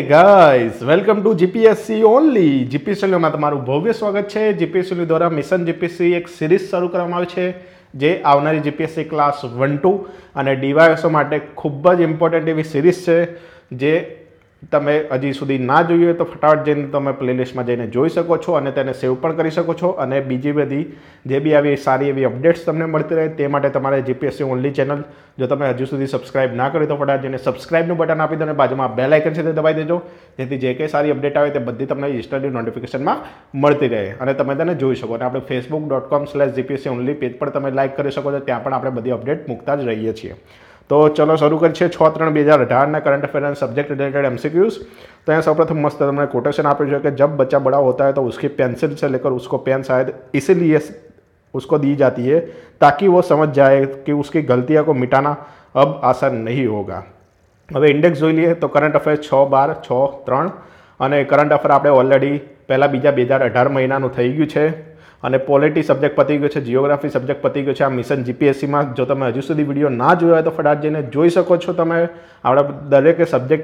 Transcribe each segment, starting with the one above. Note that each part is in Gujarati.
Guys welcome to GPSC only જીપીએસસીમાં તમારું ભવ્ય સ્વાગત છે। જીપીએસસી દ્વારા મિશન જીપીએસસી એક સિરીઝ શરૂ કરવામાં આવી છે જે આવનારી જીપીએસસી ક્લાસ 1-2 અને ડીવાયએસઓ માટે ખૂબ જ ઇમ્પોર્ટન્ટ એવી સિરીઝ છે જે તમે હજી સુધી ના જોઈ હોય તો ફટાફટ જઈને તમે પ્લેલિસ્ટમાં જઈને જોઈ શકો છો અને તેને સેવ પણ કરી શકો છો અને બીજી બધી જે બી આવી સારી એવી અપડેટ્સ તમને મળતી રહે તે માટે તમારે જીપીએસસી ઓનલી ચેનલ જો તમે હજુ સુધી સબસ્ક્રાઇબ ના કરી તો ફટાફટ જઈને સબસ્ક્રાઇબનું બટન આપી દો અને બાજુમાં બેલ આઇકન છે તે દબાવી દેજો જેથી જે કંઈ સારી અપડેટ આવે તે બધી તમને ઇન્સ્ટન્ટલી નોટિફિકેશનમાં મળતી રહે અને તમે તેને જોઈ શકો અને આપણે facebook.com/gpsc only પેજ પર તમે લાઇક કરી શકો છો ત્યાં પણ આપણે બધી અપડેટ મૂકતા જ રહીએ છીએ। तो चलो शुरू करिए 6-3-2018 current affair subject related MCQs. तो यहाँ सर्वप्रथम मस्त हमने कोटेशन आप कि जब बच्चा बड़ा होता है तो उसकी पेंसिल से लेकर उसको पेन शायद इसीलिए उसको दी जाती है ताकि वो समझ जाए कि उसकी गलतियों को मिटाना अब आसान नहीं होगा। હવે ઇન્ડેક્સ જોઈ લઈએ તો કરંટ અફેર 6-12-6-3 અને કરંટ અફેર આપણે ઓલરેડી પહેલાં બીજા 2018 મહિનાનું થઈ ગયું છે અને પોલિટી સબ્જેક્ટ પતી ગયો છે, જીઓગ્રાફી સબ્જેક્ટ પતી ગયો છે। આ મિશન જીપીએસસીમાં જો તમે હજુ સુધી વિડીયો ના જોયો હોય તો ફટાફટ જઈને જોઈ શકો છો। તમે આપણે દરેક સબ્જેક્ટ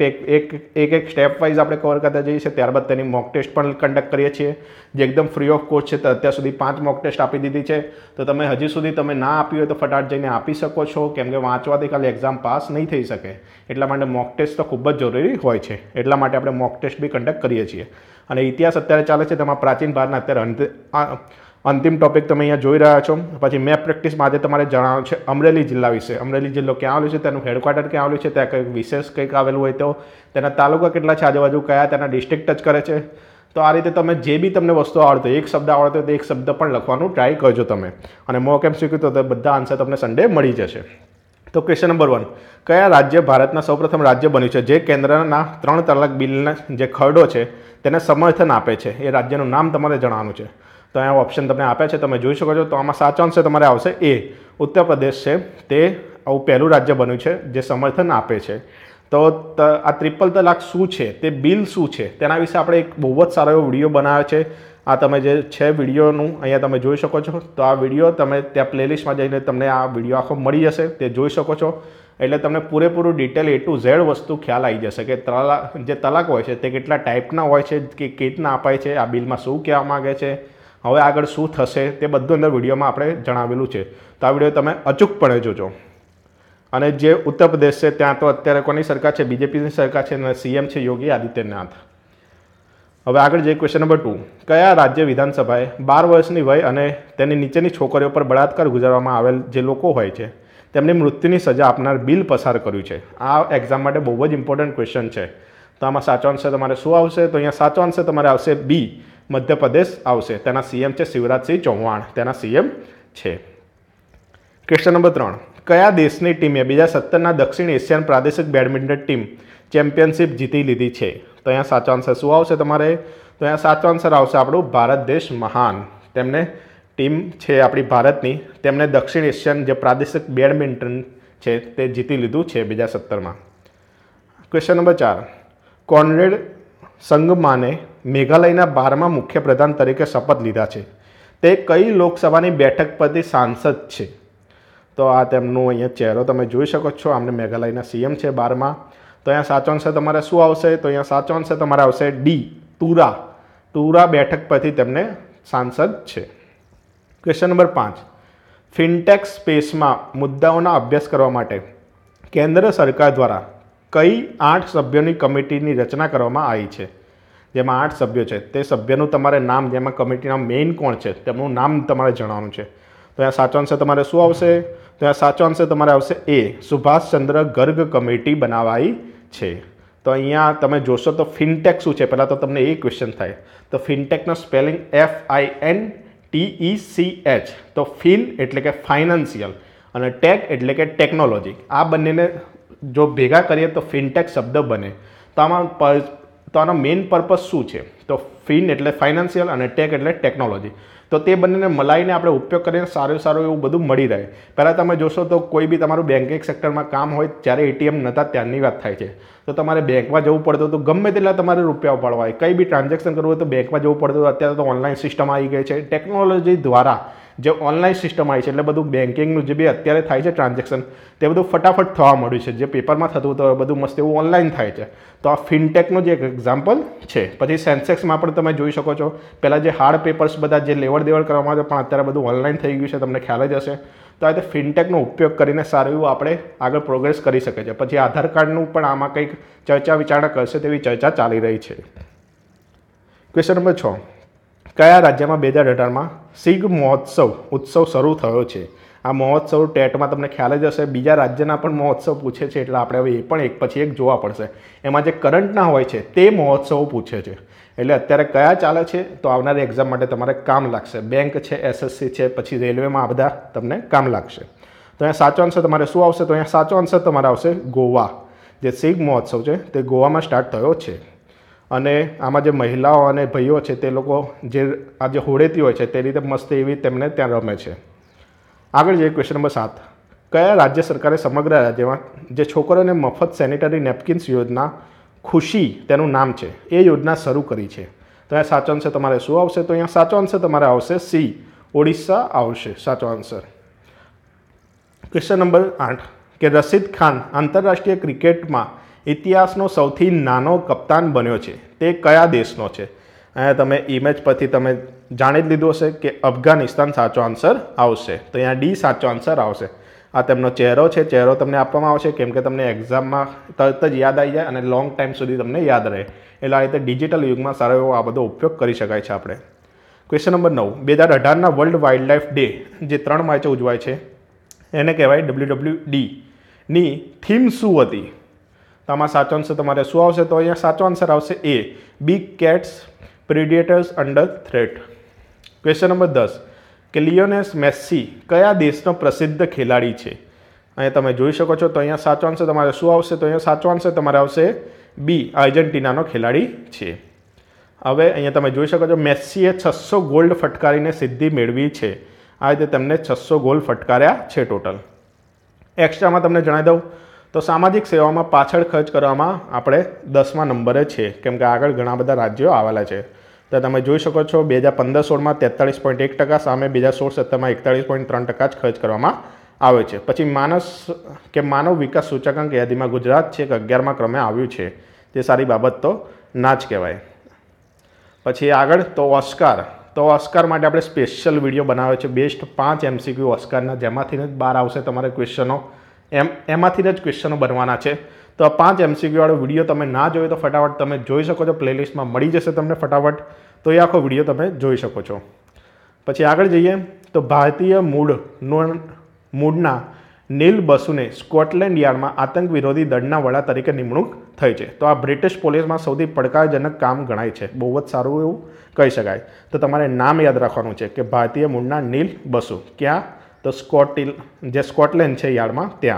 એક સ્ટેપ વાઇઝ આપણે કવર કરતા જઈએ છીએ, ત્યારબાદ તેની મોક ટેસ્ટ પણ કન્ડક્ટ કરીએ છીએ જે એકદમ ફ્રી ઓફ કોસ્ટ છે। તો અત્યાર સુધી 5 મોક ટેસ્ટ આપી દીધી છે, તો તમે હજી સુધી તમે ના આપી હોય તો ફટાફટ જઈને આપી શકો છો કેમ કે વાંચવાથી ખાલી એક્ઝામ પાસ નહીં થઈ શકે, એટલા માટે મોક ટેસ્ટ તો ખૂબ જ જરૂરી હોય છે, એટલા માટે આપણે મોક ટેસ્ટ બી કન્ડક્ટ કરીએ છીએ। અને ઇતિહાસ અત્યારે ચાલે છે, તેમાં પ્રાચીન ભારતના અત્યારે અંતિમ ટોપિક તમે અહીંયા જોઈ રહ્યા છો। પછી મેપ પ્રેક્ટિસમાં આજે તમારે જણાવવાનું છે અમરેલી જિલ્લા વિશે। અમરેલી જિલ્લો ક્યાં આવેલું છે, તેનું હેડક્વાર્ટર ક્યાં આવેલું છે, ત્યાં કંઈક વિશેષ કંઈક આવેલું હોય તો તેના તાલુકા કેટલા છે, આજુબાજુ કયા તેના ડિસ્ટ્રિક્ટ ટચ કરે છે। તો આ રીતે તમે જે બી તમને વસ્તુ આવડતો એક શબ્દ આવડતો હોય તો એક શબ્દ પણ લખવાનું ટ્રાય કરજો તમે અને મોક એમસીક્યુ તો બધા આન્સર તમને સન્ડે મળી જશે। તો ક્વેશ્ચન નંબર 1, કયા રાજ્ય ભારતના સૌપ્રથમ રાજ્ય બન્યું છે જે કેન્દ્રના 3 તલાક બિલના જે ખરડો છે તેને સમર્થન આપે છે? એ રાજ્યનું નામ તમારે જણાવવાનું છે। તો અહીંયા ઓપ્શન તમને આપ્યા છે, તમે જોઈ શકો છો। તો આમાં સાચો આન્સર તમારે આવશે એ, ઉત્તર પ્રદેશ છે તે આવું પહેલું રાજ્ય બન્યું છે જે સમર્થન આપે છે। તો આ ટ્રિપલ તલાક શું છે, તે બિલ શું છે, તેના વિશે આપણે એક બહુ જ સારો એવો વિડીયો બનાવ્યો છે। આ તમે જે છે વિડીયોનું અહીંયા તમે જોઈ શકો છો। તો આ વિડીયો તમે ત્યાં પ્લેલિસ્ટમાં જઈને તમને આ વિડીયો આખો મળી જશે, તે જોઈ શકો છો। એટલે તમને પૂરેપૂરું ડિટેલ A to Z વસ્તુ ખ્યાલ આવી જશે કે જે તલાક હોય છે તે કેટલા ટાઈપના હોય છે, કે કેવી રીતના અપાય છે, આ બિલમાં શું કહેવા માગે છે, હવે આગળ શું થશે, તે બધું અંદર વિડીયોમાં આપણે જણાવેલું છે। તો આ વિડીયો તમે અચૂકપણે જોજો। અને જે ઉત્તર પ્રદેશ છે ત્યાં તો અત્યારે કોની સરકાર છે, બીજેપીની સરકાર છે અને સીએમ છે યોગી આદિત્યનાથ। હવે આગળ જઈએ ક્વેશ્ચન નંબર 2, કયા રાજ્ય વિધાનસભાએ 12 વર્ષની વય અને તેની નીચેની છોકરીઓ પર બળાત્કાર ગુજારવામાં આવેલ જે લોકો હોય છે તેમને મૃત્યુની સજા આપનાર બિલ પસાર કર્યું છે? આ એક્ઝામ માટે બહુ જ ઇમ્પોર્ટન્ટ ક્વેશ્ચન છે। તો આમાં સાચો આન્સર તમારે શું આવશે? તો અહીંયા સાચો આન્સર તમારે આવશે બી, મધ્યપ્રદેશ આવશે। તેના સીએમ છે શિવરાજસિંહ ચૌહાણ, તેના સીએમ છે। ક્વેશ્ચન નંબર 3, કયા દેશની ટીમે 2017ના દક્ષિણ એશિયન પ્રાદેશિક બેડમિન્ટન ટીમ ચેમ્પિયનશિપ જીતી લીધી છે? તો અહીંયા સાચો આન્સર શું આવશે તમારે? તો અહીંયા સાચો આન્સર આવશે આપણું ભારત દેશ મહાન। તેમને ટીમ છે આપણી ભારતની, તેમણે દક્ષિણ એશિયન જે પ્રાદેશિક બેડમિન્ટન છે તે જીતી લીધું છે 2017માં। ક્વેશ્ચન નંબર 4, કોનરેડ સંગમાને મેઘાલયના 12મા મુખ્યપ્રધાન તરીકે શપથ લીધા છે, તે કઈ લોકસભાની બેઠક પરથી સાંસદ છે? તો આ તેમનું અહીંયા ચહેરો તમે જોઈ શકો છો, આમને મેઘાલયના સીએમ છે 12મા। તો અહીંયા સાચો આન્સર તમારે શું આવશે? તો અહીંયા સાચો આન્સર તમારે આવશે ડી, તુરા બેઠક પરથી તેમને સાંસદ છે। ક્વેશ્ચન નંબર 5, ફિનટેક સ્પેસમાં મુદ્દાઓના અભ્યાસ કરવા માટે કેન્દ્ર સરકાર દ્વારા કઈ 8 સભ્યોની કમિટીની રચના કરવામાં આવી છે? જેમાં 8 સભ્યો છે તે સભ્યનું તમારે નામ, જેમાં કમિટીના મેઇન કોણ છે તેમનું નામ તમારે જણાવવાનું છે। તો અહીંયા સાચો આન્સર તમારે શું આવશે? તો અહીંયા સાચો આન્સર તમારે આવશે એ, સુભાષચંદ્ર ગર્ગ કમિટી બનાવાઈ છે। તો અહીંયા તમે જોશો તો ફિનટેક શું છે, પહેલાં તો તમને એ ક્વેશ્ચન થાય તો ફિનટેકનો સ્પેલિંગ FINTECH। તો ફિન એટલે કે ફાઇનાન્શિયલ અને ટેક એટલે કે ટેકનોલોજી, આ બંનેને જો ભેગા કરીએ તો ફિનટેક શબ્દ બને। તો આનો મેઇન પર્પઝ શું છે? તો ફિન એટલે ફાઇનાન્શિયલ અને ટેક એટલે ટેકનોલોજી, તો તે બંનેને મલાઈને આપણે ઉપયોગ કરીને સારું એવું બધું મળી રહે। પહેલાં તમે જોશો તો કોઈ બી તમારું બેન્કિંગ સેક્ટરમાં કામ હોય ત્યારે એટીએમ નહોતા ત્યારની વાત થાય છે, તો તમારે બેંકમાં જવું પડતું હતું, ગમે તેટલા તમારે રૂપિયા ઉપાડવા હોય, કંઈ બી ટ્રાન્ઝેક્શન કરવું હોય તો બેંકમાં જવું પડતું હતું। અત્યારે તો ઓનલાઈન સિસ્ટમ આવી ગઈ છે, ટેકનોલોજી દ્વારા જે ઓનલાઈન સિસ્ટમ આવી છે, એટલે બધું બેન્કિંગનું જે બી અત્યારે થાય છે ટ્રાન્ઝેક્શન તે બધું ફટાફટ થવા મળ્યું છે. જે પેપરમાં થતું હતું બધું મસ્ત એવું ઓનલાઈન થાય છે. તો આ ફિનટેકનું જે એક એક્ઝામ્પલ છે. પછી સેન્સેક્સમાં પણ તમે જોઈ શકો છો, પહેલાં જે હાર્ડ પેપર્સ બધા જે લેવડ દેવડ કરવામાં આવે પણ અત્યારે બધું ઓનલાઈન થઈ ગયું છે, તમને ખ્યાલ જ હશે. તો આ રીતે ફિનટેકનો ઉપયોગ કરીને સારું એવું આપણે આગળ પ્રોગ્રેસ કરી શકે છે. પછી આધાર કાર્ડનું પણ આમાં કંઈક ચર્ચા વિચારણા કરશે તેવી ચર્ચા ચાલી રહી છે. Question number 6. કયા રાજ્યમાં 2018માં સિગ મહોત્સવ ઉત્સવ શરૂ થયો છે? આ મહોત્સવ ટેટમાં તમને ખ્યાલ જ હશે, બીજા રાજ્યના પણ મહોત્સવ પૂછે છે, એટલે આપણે હવે એ પણ એક પછી એક જોવા પડશે. એમાં જે કરંટના હોય છે તે મહોત્સવો પૂછે છે. એટલે અત્યારે કયા ચાલે છે તો આવનારી એક્ઝામ માટે તમારે કામ લાગશે. બેંક છે, SSC છે, પછી રેલવેમાં આ બધા તમને કામ લાગશે. તો અહીંયા સાચો આન્સર તમારે શું આવશે? તો અહીંયા સાચો આન્સર તમારે આવશે ગોવા. જે સિગ મહોત્સવ છે તે ગોવામાં સ્ટાર્ટ થયો છે. અને આમાં જે મહિલાઓ અને ભાઈઓ છે તે લોકો જે આ જે હોળેથી હોય છે તે રીતે મસ્ત એવી તેમને ત્યાં રમે છે. આગળ જઈએ ક્વેશ્ચન નંબર 7. કયા રાજ્ય સરકારે સમગ્ર રાજ્યમાં જે છોકરીઓને મફત સેનિટરી નેપકિન્સ યોજના ખુશી તેનું નામ છે એ યોજના શરૂ કરી છે? તો અહીંયા સાચો આન્સર તમારે શું આવશે? તો અહીંયા સાચો આન્સર તમારે આવશે સી, ઓડિશા આવશે સાચો આન્સર. Question number 8. કે રશીદ ખાન આંતરરાષ્ટ્રીય ક્રિકેટમાં ઇતિહાસનો સૌથી નાનો કપ્તાન બન્યો છે તે કયા દેશનો છે? અહીંયા તમે ઇમેજ પરથી તમે જાણી જ લીધું હશે કે અફઘાનિસ્તાન સાચો આન્સર આવશે. તો અહીંયા ડી સાચો આન્સર આવશે. આ તેમનો ચહેરો છે, ચહેરો તમને આપવામાં આવશે કેમ કે તમને એક્ઝામમાં તરત જ યાદ આવી જાય અને લોંગ ટાઈમ સુધી તમને યાદ રહે. એટલે આ રીતે ડિજિટલ યુગમાં સારો એવો આ બધો ઉપયોગ કરી શકાય છે આપણે. Question number 9. 2018ના વર્લ્ડ વાઇલ્ડ લાઇફ ડે જે 3 માર્ચે ઉજવાય છે એને કહેવાય WWD ની થીમ શું હતી? તો આમાં સાચો આન્સર તમારે શું આવશે? તો અહીંયા સાચો આન્સર આવશે એ, big cats predators under threat. Question number 10. કે લિયોનેલ મેસ્સી કયા દેશનો પ્રસિદ્ધ ખેલાડી છે? અહીંયા તમે જોઈ શકો છો. તો અહીંયા સાચો આન્સર તમારે શું આવશે? તો અહીંયા સાચો આન્સર તમારે આવશે બી, આર્જેન્ટિનાનો ખેલાડી છે. હવે અહીંયા તમે જોઈ શકો છો મેસ્સીએ 600 ગોલ્ડ ફટકારીને સિદ્ધિ મેળવી છે. આ રીતે તેમને 600 ગોલ ફટકાર્યા છે ટોટલ. એક્સ્ટ્રામાં તમને જણાવી દઉં તો સામાજિક સેવામાં પાછળ ખર્ચ કરવામાં આપણે 10મા નંબરે છે કેમ કે આગળ ઘણા બધા રાજ્યો આવેલા છે. તો તમે જોઈ શકો છો 2015-16માં 43.1%, સામે 2016-17માં 41.3% જ ખર્ચ કરવામાં આવે છે. પછી માનવ વિકાસ સૂચકાંક યાદીમાં ગુજરાત છે કે 11મા ક્રમે આવ્યું છે. તે સારી બાબત તો ના જ કહેવાય. પછી આગળ તો ઓસ્કાર માટે આપણે સ્પેશિયલ વિડીયો બનાવ્યો છે. બેસ્ટ 5 MCQ ઓસ્કારના, જેમાંથી જ 12 આવશે તમારે ક્વેશ્ચનો, એમાંથી જ ક્વેશ્ચનો બનવાના છે. તો આ 5 MCQ વાળો વિડીયો તમે ના જોયો તો ફટાફટ તમે જોઈ શકો છો, પ્લેલિસ્ટમાં મળી જશે તમને ફટાફટ. તો એ આખો વિડીયો તમે જોઈ શકો છો. પછી આગળ જઈએ તો ભારતીય મૂળના નીલ બસુને સ્કોટલેન્ડ યાર્ડમાં આતંક વિરોધી દળના વડા તરીકે નિમણૂક થઈ છે. તો આ બ્રિટિશ પોલીસમાં સૌથી પડકારજનક કામ ગણાય છે. બહુ જ સારું એવું કહી શકાય. તો તમારે નામ યાદ રાખવાનું છે કે ભારતીય મૂળના નીલ બસુ ક્યાં? તો સ્કોટલેન્ડ છે યાર્ડમાં ત્યાં.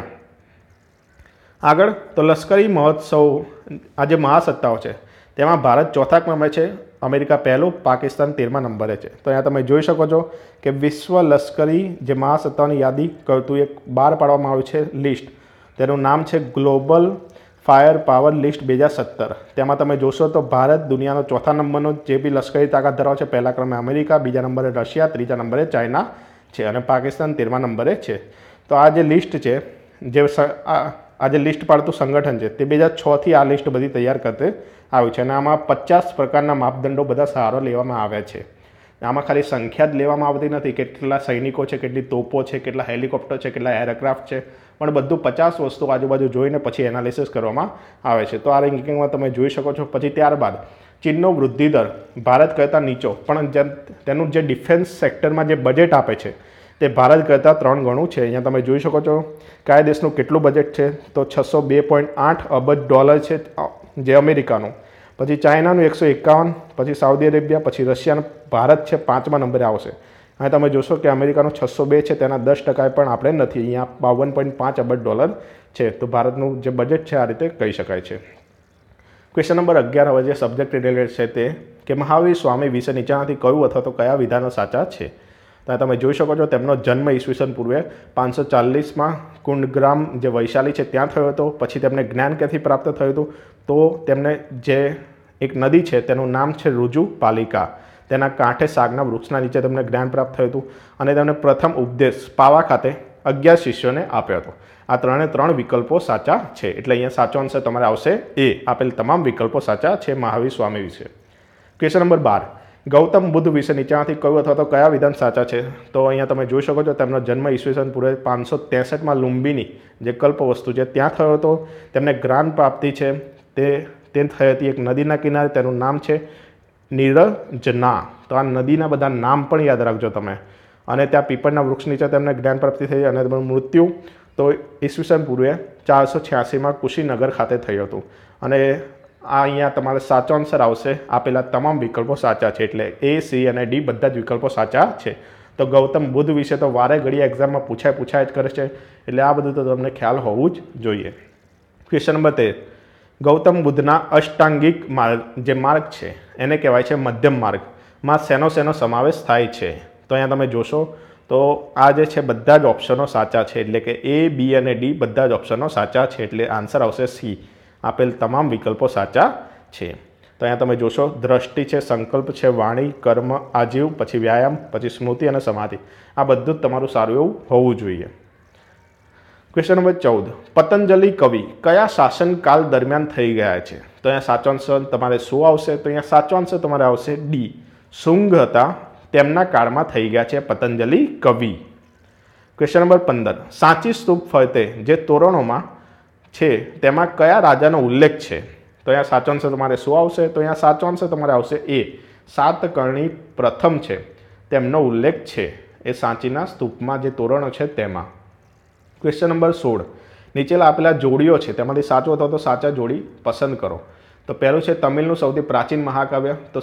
આગળ તો લશ્કરી મહોત્સવ, આ જે મહાસત્તાઓ છે તેમાં ભારત 4થા ક્રમે છે, અમેરિકા પહેલું, પાકિસ્તાન 13મા નંબરે છે. તો અહીંયા તમે જોઈ શકો છો કે વિશ્વ લશ્કરી જે મહાસત્તાઓની યાદી કરતું એક બહાર પાડવામાં આવ્યું છે લિસ્ટ. તેનું નામ છે ગ્લોબલ ફાયર પાવર લિસ્ટ 2017. તેમાં તમે જોશો તો ભારત દુનિયાનો 4થા નંબરનો જે બી લશ્કરી તાકાત ધરાવે છે. પહેલા ક્રમે અમેરિકા, બીજા નંબરે રશિયા, ત્રીજા નંબરે ચાઇના છે અને પાકિસ્તાન 13મા નંબરે છે. તો આ જે લિસ્ટ છે, જે આ જે લિસ્ટ પાડતું સંગઠન છે તે 2006થી આ લિસ્ટ બધી તૈયાર કરતે આવ્યું છે અને આમાં 50 પ્રકારના માપદંડો બધા સહારો લેવામાં આવ્યા છે. આમાં ખાલી સંખ્યા જ લેવામાં આવતી નથી, કેટલા સૈનિકો છે, કેટલી તોપો છે, કેટલા હેલિકોપ્ટર છે, કેટલા એરક્રાફ્ટ છે, પણ બધું 50 વસ્તુ આજુબાજુ જોઈને પછી એનાલિસિસ કરવામાં આવે છે. તો આ રેન્કિંગમાં તમે જોઈ શકો છો. પછી ત્યારબાદ ચીનનો વૃદ્ધિ દર ભારત કરતાં નીચો, પણ તેનું જે ડિફેન્સ સેક્ટરમાં જે બજેટ આપે છે તે ભારત કરતાં 3 ગણું છે. અહીંયા તમે જોઈ શકો છો કયા દેશનું કેટલું બજેટ છે. તો $602.8 અબજ છે જે અમેરિકાનું, પછી ચાઇનાનું 151, પછી સાઉદી અરેબિયા, પછી રશિયાનું, ભારત છે 5મા નંબરે આવશે. અહીં તમે જોશો કે અમેરિકાનું 602 છે, તેના 10% પણ આપણે નથી. અહીંયા $52.5 અબજ છે. તો ભારતનું જે બજેટ છે આ રીતે કહી શકાય છે. ક્વેશ્ચન નંબર 11 હવે જે સબ્જેક્ટ રિલેટેડ છે તે કે મહાવીર સ્વામી વિશે નીચેનાથી કયું અથવા તો કયા વિધાનો સાચા છે? તો તમે જોઈ શકો છો તેમનો જન્મ ઈસવીસન પૂર્વે 540માં કુંડગ્રામ જે વૈશાલી છે ત્યાં થયો હતો. પછી તેમને જ્ઞાન ક્યાંથી પ્રાપ્ત થયું હતું? તો તેમને જે એક નદી છે તેનું નામ છે રુજુ પાલિકા. તેના કાંઠે સાગના વૃક્ષના નીચે તેમને જ્ઞાન પ્રાપ્ત થયું હતું અને તેમણે પ્રથમ ઉપદેશ પાવા ખાતે 11 શિષ્યોને આપ્યો હતો. આ 3 વિકલ્પો સાચા છે. એટલે અહીંયા સાચો આન્સર તમારે આવશે એ. આપેલ તમામ વિકલ્પો સાચા છે મહાવીર સ્વામી વિશે. Question number 12. ગૌતમ બુદ્ધ વિશે નીચેમાંથી કયું અથવા તો કયા વિધાન સાચા છે? તો અહીંયા તમે જોઈ શકો છો તેમનો જન્મ ઈસવીસન પૂર્વે 563માં લુંબીની જે કલ્પવસ્તુ છે ત્યાં થયો હતો. તેમને જ્ઞાન પ્રાપ્તિ છે તે થઈ હતી એક નદીના કિનારે. તેનું નામ છે નિરંજના. તો આ નદીના બધા નામ પણ યાદ રાખજો તમે. અને ત્યાં પીપળના વૃક્ષ નીચે તેમને જ્ઞાન પ્રાપ્તિ થઈ અને તેમનું મૃત્યુ તો ઈસવીસન પૂર્વે 486માં કુશીનગર ખાતે થયું હતું. અને આ અહીંયા તમારે સાચો આન્સર આવશે. આપેલા તમામ વિકલ્પો સાચા છે. એટલે A, C અને D બધા જ વિકલ્પો સાચા છે. તો ગૌતમ બુદ્ધ વિશે તો વારે ઘડીએ એક્ઝામમાં પૂછાય જ કરે છે. એટલે આ બધું તો તમને ખ્યાલ હોવું જ જોઈએ. Question number 13. ગૌતમ બુદ્ધના અષ્ટાંગિક જે માર્ગ છે એને કહેવાય છે મધ્યમ માર્ગ. માં શેનો સમાવેશ થાય છે? તો અહીંયા તમે જોશો તો આ જે છે બધા જ ઓપ્શનો સાચા છે. એટલે કે A, B અને D બધા જ ઓપ્શનો સાચા છે. એટલે આન્સર આવશે C. આપેલ તમામ વિકલ્પો સાચા છે. તો અહીંયા તમે જોશો દ્રષ્ટિ છે, સંકલ્પ છે, વાણી, કર્મ, આજીવ, પછી વ્યાયામ, પછી સ્મૃતિ અને સમાધિ. આ બધું જ તમારું સારું એવું હોવું જોઈએ. Question number 14. પતંજલિ કવિ કયા શાસનકાળ દરમિયાન થઈ ગયા છે? તો અહીંયા સાચો આન્સર તમારે શું આવશે? તો અહીંયા સાચો આન્સર તમારે આવશે D. શુંગ હતા તેમના કાળમાં થઈ ગયા છે પતંજલિ કવિ. Question number 15. સાંચી સ્તૂપ ફરતે જે તોરણોમાં છે તેમાં કયા રાજાનો ઉલ્લેખ છે? તો અહીંયા સાચો આન્સર તમારે શું આવશે? તો અહીંયા સાચો આન્સર તમારે આવશે A. સાતકર્ણી પ્રથમ છે તેમનો ઉલ્લેખ છે એ સાંચીના સ્તૂપમાં જે તોરણો છે તેમાં. Question number 16. નીચેલા આપેલા જોડીઓ છે તેમાંથી સાચો અથવા તો સાચા જોડી પસંદ કરો. તો પહેલું છે તમિલનું સૌથી પ્રાચીન મહાકાવ્ય તો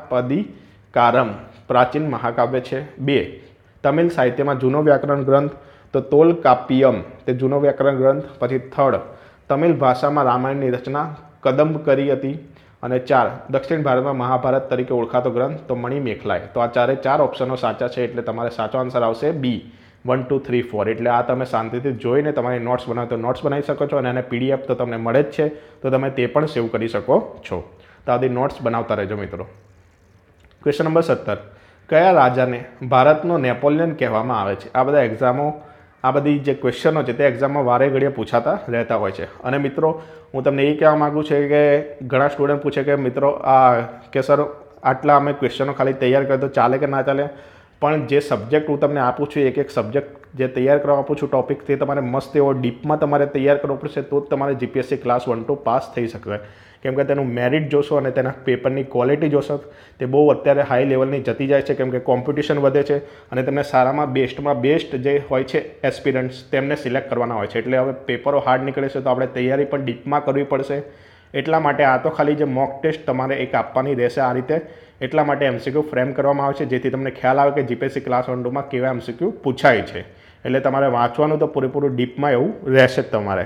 શિલાપદિકારમ પ્રાચીન મહાકાવ્ય છે. 2. તમિલ સાહિત્યમાં જૂનો વ્યાકરણ ગ્રંથ તો તોલકાપ્પિયમ તે જૂનો વ્યાકરણ ગ્રંથ. પછી 3. તમિલ ભાષામાં રામાયણની રચના કદંબકરી હતી. અને 4. દક્ષિણ ભારતમાં મહાભારત તરીકે ઓળખાતો ગ્રંથ તો મણિમેખલાય. તો આ 4 ઓપ્શનો સાચા છે. એટલે તમારે સાચો આન્સર આવશે B. 1, 2, 3, 4. એટલે આ તમે શાંતિથી જોઈને તમારી નોટ્સ બનાવો તો નોટ્સ બનાવી શકો છો. અને એને PDF તો તમને મળે જ છે તો તમે તે પણ સેવ કરી શકો છો. તો આથી નોટ્સ બનાવતા રહેજો મિત્રો. Question number 17. કયા રાજાને ભારતનો નેપોલિયન કહેવામાં આવે છે? આ બધા એક્ઝામો આ બધી જે ક્વેશ્ચનો છે તે એક્ઝામમાં વારે ઘડીએ પૂછાતા રહેતા હોય છે. અને મિત્રો હું તમને એ કહેવા માગું છું કે ઘણા સ્ટુડન્ટ પૂછે કે મિત્રો કે સર આટલા અમે ક્વેશ્ચનો ખાલી તૈયાર કરીએ તો ચાલે કે ના ચાલે? પણ જે સબ્જેક્ટ હું તમને આપું છું એક સબ્જેક્ટ જે તૈયાર કરવા આપું છું ટોપિક તે તમારે મસ્ત એવો ડીપમાં તમારે તૈયાર કરવો પડશે તો જ તમારે GPSC ક્લાસ 1 to પાસ થઈ શકે. કેમ કે તેનું મેરિટ જોશો અને તેના પેપરની ક્વોલિટી જોશો તે બહુ અત્યારે હાઈ લેવલની જતી જાય છે. કેમ કે કોમ્પિટિશન વધે છે અને તમને સારામાં બેસ્ટ જે હોય છે એસ્પિરન્ટ્સ તેમને સિલેક્ટ કરવાના હોય છે. એટલે હવે પેપરો હાર્ડ નીકળે છે તો આપણે તૈયારી પણ ડીપમાં કરવી પડશે. એટલા માટે આ તો ખાલી જે મોક ટેસ્ટ તમારે એક આપવાની રહેશે આ રીતે. એટલા માટે MCQ ફ્રેમ કરવામાં આવે છે જેથી તમને ખ્યાલ આવે કે GPSC ક્લાસ 1 માં કેવા MCQ પૂછાય છે. એટલે તમારે વાંચવાનું તો પૂરેપૂરું ડીપમાં એવું રહેશે જ તમારે.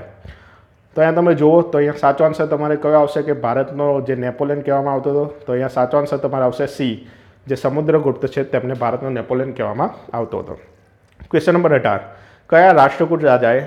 તો અહીંયા તમે જુઓ તો અહીંયા સાચો આન્સર તમારે કયો આવશે કે ભારતનો જે નેપોલિયન કહેવામાં આવતો હતો તો અહીંયા સાચો આન્સર તમારે આવશે C. જે સમુદ્રગુપ્ત છે તેમને ભારતનો નેપોલિયન કહેવામાં આવતો હતો. Question number 18. કયા રાષ્ટ્રકૂટ રાજાએ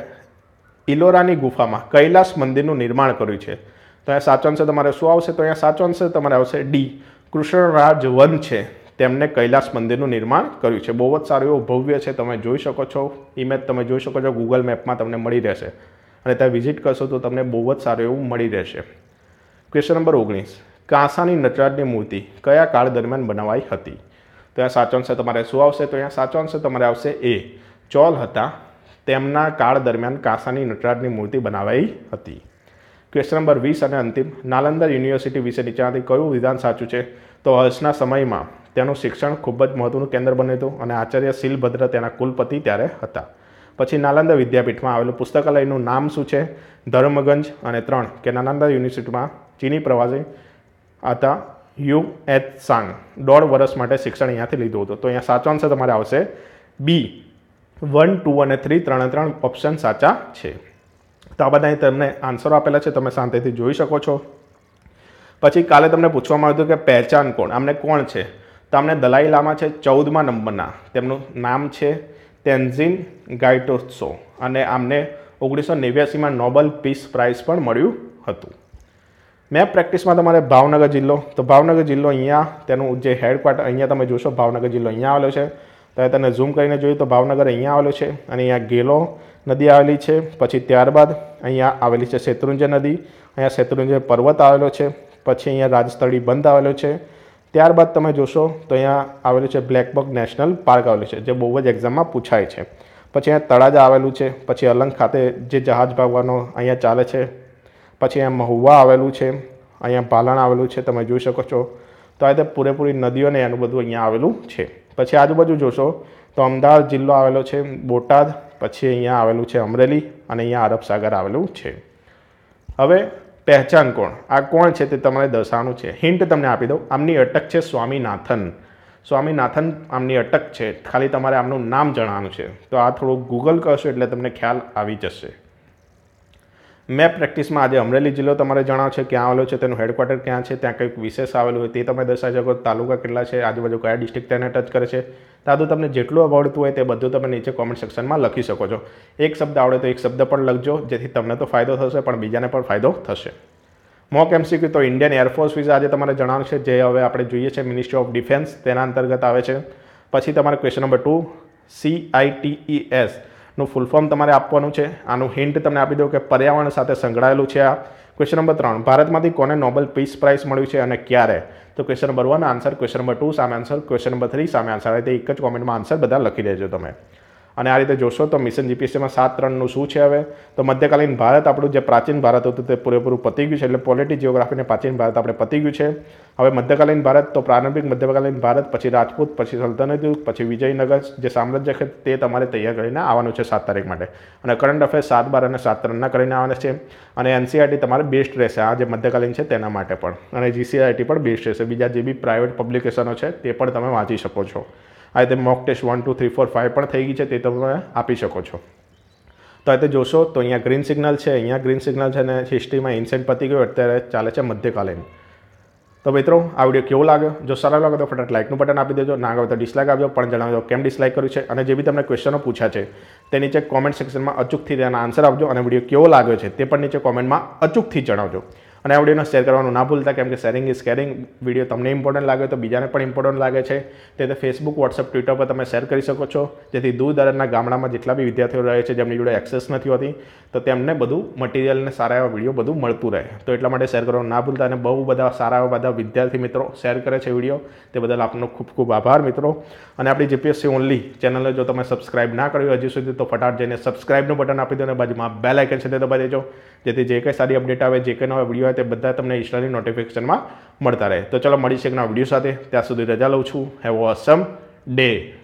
ઇલોરાની ગુફામાં કૈલાસ મંદિરનું નિર્માણ કર્યું છે? તો અહીંયા સાચો આન્સર તમારે શું આવશે? તો અહીંયા સાચો આન્સર તમારે આવશે D. કૃષ્ણરાજ વન છે તેમને કૈલાસ મંદિરનું નિર્માણ કર્યું છે. બહુ જ સારું એવું ભવ્ય છે. તમે જોઈ શકો છો ઇમેજ તમે જોઈ શકો છો ગૂગલ મેપમાં તમને મળી રહેશે. અને ત્યાં વિઝિટ કરશો તો તમને બહુ જ સારું એવું મળી રહેશે. Question number 19. કાંસાની નટરાજની મૂર્તિ કયા કાળ દરમિયાન બનાવાઈ હતી? તો અહીંયા સાચો આન્સર તમારે શું આવશે? તો અહીંયા સાચો આન્સર તમારે આવશે A. ચોલ હતા તેમના કાળ દરમિયાન કાંસાની નટરાજની મૂર્તિ બનાવાઈ હતી. ક્વેશ્ચન નંબર 20 અને અંતિમ. નાલંદા યુનિવર્સિટી વિશે નીચેનાથી કયું વિધાન સાચું છે? તો હર્ષના સમયમાં તેનું શિક્ષણ ખૂબ જ મહત્વનું કેન્દ્ર બન્યું હતું અને આચાર્ય શીલભદ્ર તેના કુલપતિ ત્યારે હતા. પછી નાલંદા વિદ્યાપીઠમાં આવેલું પુસ્તકાલયનું નામ શું છે? ધર્મગંજ. અને 3 કે નાલંદા યુનિવર્સિટીમાં ચીની પ્રવાસી હતા યુ.એચ. સાંગ 1.5 વર્ષ માટે શિક્ષણ અહીંયાથી લીધું હતું. તો અહીંયા સાચો આન્સર તમારે આવશે B. 1, 2 અને 3 3 ઓપ્શન સાચા છે. તો આ બધા તમને આન્સરો આપેલા છે તમે શાંતિથી જોઈ શકો છો. પછી કાલે તમને પૂછવામાં આવ્યું કે પહેચાન કોણ આમને કોણ છે? તો આમને દલાઈ લામા છે 14મા નંબરના. તેમનું નામ છે તેન્ઝિન ગાયટોત્સો અને આમને 1989માં નોબેલ પીસ પ્રાઇઝ પણ મળ્યું હતું. મેપ પ્રેક્ટિસમાં તમારે ભાવનગર જિલ્લો, તો ભાવનગર જિલ્લો અહીંયા તેનું જે હેડક્વાર્ટર અહીંયા તમે જોશો ભાવનગર જિલ્લો અહીંયા આવેલો છે. તો તમે ઝૂમ કરીને જોયું તો ભાવનગર અહીંયા આવેલો છે અને અહીંયા ગેલો નદી આવેલી છે. પછી ત્યારબાદ અહીંયા આવેલી છે શેત્રુંજય નદી, અહીંયા શેત્રુંજય પર્વત આવેલો છે. પછી અહીંયા રાજસ્થળી બંધ આવેલો છે. ત્યારબાદ તમે જોશો તો અહીંયા આવેલું છે બ્લેકબક નેશનલ પાર્ક આવેલું છે, જે બહુ જ એક્ઝામમાં પૂછાય છે. પછી અહીંયા તળાજા આવેલું છે. પછી અલંગ ખાતે જે જહાજ ભાગવાનો અહીંયા ચાલે છે. પછી અહીંયા મહુવા આવેલું છે, અહીંયા પાલણ આવેલું છે, તમે જોઈ શકો છો. તો આ રીતે પૂરેપૂરી નદીઓ ને એનું બધું અહીંયા આવેલું છે. પછી આજુબાજુ જોશો તો અમદાવાદ જિલ્લો આવેલો છે, બોટાદ, પછી અહીંયા આવેલું છે અમરેલી અને અહીંયા અરબ સાગર આવેલું છે. હવે પહેચાન કોણ, આ કોણ છે તે તમારે દર્શાવવાનું છે. હિન્ટ તમને આપી દઉં, આમની અટક છે સ્વામીનાથન. સ્વામીનાથન આમની અટક છે, ખાલી તમારે આમનું નામ જણાવવાનું છે. તો આ થોડું ગૂગલ કરશો એટલે તમને ખ્યાલ આવી જશે. મેપ પ્રેક્ટિસમાં આજે અમરેલી જિલ્લો તમારે જણાવ છે ક્યાં આવેલો છે, તેનું હેડક્વાર્ટર ક્યાં છે, ત્યાં કંઈક વિશેષ આવેલું હોય તે તમે દર્શાવી શકો. તાલુકા કેટલા છે, આજુબાજુ કયા ડિસ્ટ્રિક્ટ તેને ટચ કરે છે, તાદું તમને જેટલું આવડતું હોય તે બધું તમે નીચે કોમેન્ટ સેક્શનમાં લખી શકો છો. એક શબ્દ આવડે તો એક શબ્દ પણ લખજો, જેથી તમને તો ફાયદો થશે પણ બીજાને પણ ફાયદો થશે. મોક MCQ તો ઇન્ડિયન એરફોર્સ વિશે આજે તમારે જણાવવાનું છે, જે હવે આપણે જોઈએ છે મિનિસ્ટ્રી ઓફ ડિફેન્સ, તેના અંતર્ગત આવે છે. પછી તમારે ક્વેશ્ચન નંબર 2 CITES નું ફૂલ ફોર્મ તમારે આપવાનું છે. આનું હિન્ટ તમને આપી દઉં કે પર્યાવરણ સાથે સંકળાયેલું છે આ. ક્વેશ્ચન નંબર 3 ભારતમાંથી કોને નોબેલ પીસ પ્રાઇઝ મળ્યું છે અને ક્યારે? તો question number 1 answer, question number 2 સામે આન્સર, ક્વેશ્ચન નંબર 3 સામે આન્સર. આ રીતે એક જ કોમેન્ટમાં આન્સર બધા લખી દેજો તમે. અને આ રીતે જોશો તો મિશન GPSCમાં 7-3નું શું છે હવે? તો મધ્યકાલીન ભારત આપણું જે પ્રાચીન ભારત હતું તે પૂરેપૂરું પતી ગયું છે, એટલે પોલિટી જિયોગ્રાફીને પ્રાચીન ભારત આપણે પતી ગયું છે. હવે મધ્યકાલીન ભારત તો પ્રારંભિક મધ્યકાલીન ભારત, પછી રાજપૂત, પછી સલ્તનત યુગ, પછી વિજયનગર જે સામ્રાજ્ય છે તે તમારે તૈયાર કરીને આવવાનું છે 7 તારીખ માટે. અને કરંટ અફેર્સ 7-12 અને 7-3ના કરીને આવવાના છે. અને NCERT તમારે બેસ્ટ રહેશે આ જે મધ્યકાલીન છે તેના માટે પણ, અને GCERT પણ બેસ્ટ રહેશે. બીજા જે બી પ્રાઇવેટ પબ્લિકેશનો છે તે પણ તમે વાંચી શકો છો. આ રીતે મોક ટેસ્ટ 1, 2, 3, 4, 5 પણ થઈ ગઈ છે, તે તમે આપી શકો છો. તો આ રીતે જોશો તો અહીંયા ગ્રીન સિગ્નલ છે, અહીંયા ગ્રીન સિગ્નલ છે, અને હિસ્ટ્રીમાં ઇન્સેન્ટ પતી ગયું, અત્યારે ચાલે છે મધ્યકાલીન. તો મિત્રો આ વિડીયો કેવો લાગ્યો? જો સારો લાગે તો ફટાફટ લાઇકનું બટન આપી દેજો, ના ગમે તો ડિસલાઇક આપજો, પણ જણાવજો કેમ ડિસલાઇક કર્યું છે. અને જે બી તમને ક્વેશ્ચનો પૂછ્યા છે તે નીચે કોમેન્ટ સેક્શનમાં અચૂકથી તેના આન્સર આપજો, અને વિડીયો કેવો લાગ્યો છે તે પણ નીચે કોમેન્ટમાં અચૂકથી જણાવજો. અને આ વિડીયોને શેર કરવાનું ના ભૂલતા, કેમ કે શેરિંગ ઇઝ કેરિંગ. વિડીયો તમને ઇમ્પોર્ટન્ટ લાગે તો બીજાને પણ ઇમ્પોર્ટન્ટ લાગે છે, તે ફેસબુક, વોટ્સઅપ, ટ્વિટર પર તમે શેર કરી શકો છો, જેથી દૂર દરાજના ગામડામાં જેટલા બી વિદ્યાર્થીઓ રહે છે જેમની જોડે એક્સેસ નથી હોતી, તો તેમને બધું મટીરિયલ અને સારા એવા વિડીયો બધું મળતું રહે. તો એટલા માટે શેર કરવાનું ના ભૂલતા. અને બહુ બધા સારા એવા બધા વિદ્યાર્થી મિત્રો શેર કરે છે વિડીયો, તે બદલ આપનો ખૂબ ખૂબ આભાર મિત્રો. અને આપણી GPSC ઓનલી ચેનલને જો તમે સબસ્ક્રાઇબ ના કર્યું હજી સુધી તો ફટાફટ જઈને સબસ્ક્રાઇબનું બટન આપી દો, અને બાજુમાં બેલ આઇકન છે તે દબાવી દેજો, જેથી જે કંઈ સારી અપડેટ આવે, જે કંઈ નવા વિડીયો આવે તે બધા તમને ઇન્સ્ટાની નોટિફિકેશનમાં મળતા રહે. તો ચલો મળીશું એક નવા વિડીયો સાથે, ત્યાં સુધી રજા લઉં છું. Have a awesome day.